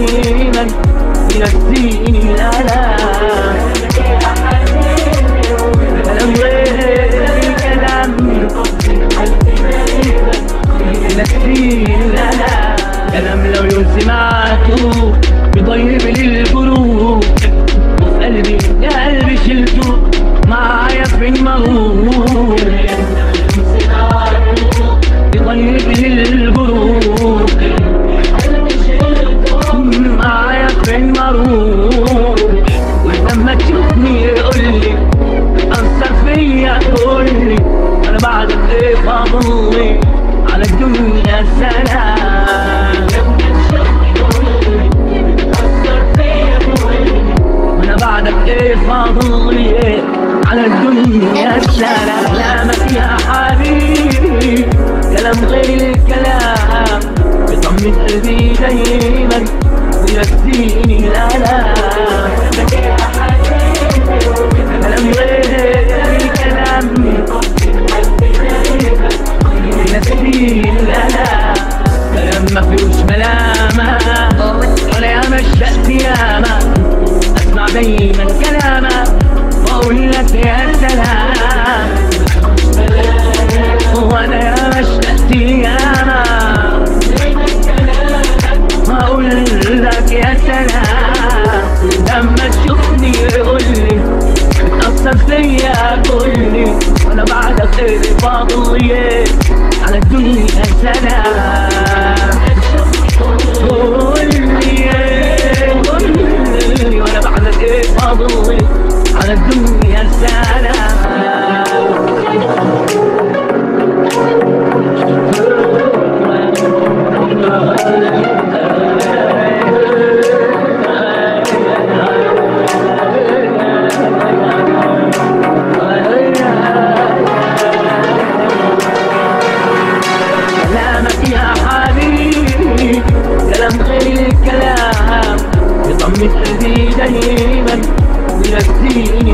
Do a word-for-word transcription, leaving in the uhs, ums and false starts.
دايما ينسيني الألم. كلام غير الكلام ينسيني الألم. كلام لو يوم سمعته بيطيب لي القلوب، وفي قلبي يا قلبي شلته معايا في المغرور. بيطيب لي القلوب معايا في المغرور. ولما تشوفني يقولي أثر فيا تقولي أنا بعدك إيه فاضلي على الدنيا سلام. وأنا بعدك إيه فاضلي إيه على الدنيا سلام. كلامك يا حبيبي كلام غير الكلام بيطمن قلبي دايما وينسيني الألم. كلام غير الكلام ينسيني الألم. كلام ما فيهوش ملامة ولا ياما اشتقت ياما اسمع دايما كلامك واقول لك يا سلام. وانا ياما اشتقت ياما واقول لك يا سلام. لما تشوفني قولي بتأثر فيا قولي وانا بعدك ايه فاضل ايه على الدنيا سلام. قولي ايه قولي وانا بعدك ايه فاضل ايه على الدنيا سلام. كلامك يا حبيبي كلام غير الكلام يطمن قلبي دايما وينسيني